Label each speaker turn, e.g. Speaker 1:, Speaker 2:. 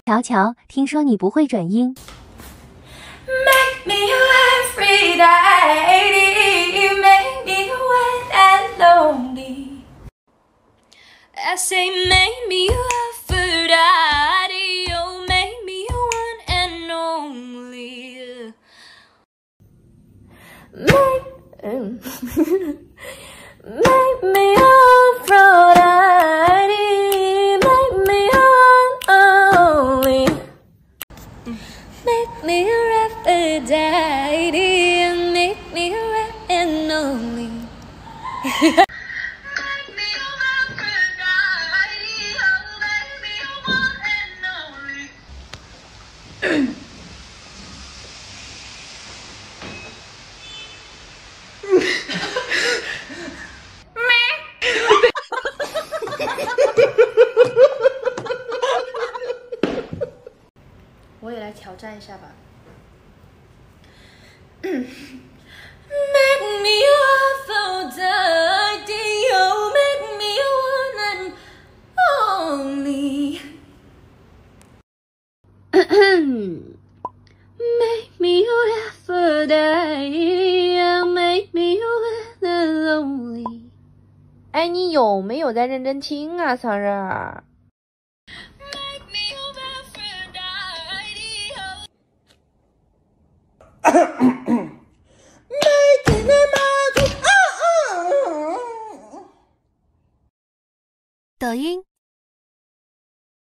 Speaker 1: 乔乔，听说你不会转音。
Speaker 2: Make me every day, make me wet and lonely. I say make me Aphrodite, oh make me one and only. Make me Aphrodite, make me one only. Make me Aphrodite, make me one and only. Make 我也来挑战一下吧。Make me Aphrodite, oh make me one and only. Make me Aphrodite, oh make me one and only.
Speaker 3: 哎，你有没有在认真听啊，桑葚？
Speaker 1: 抖音。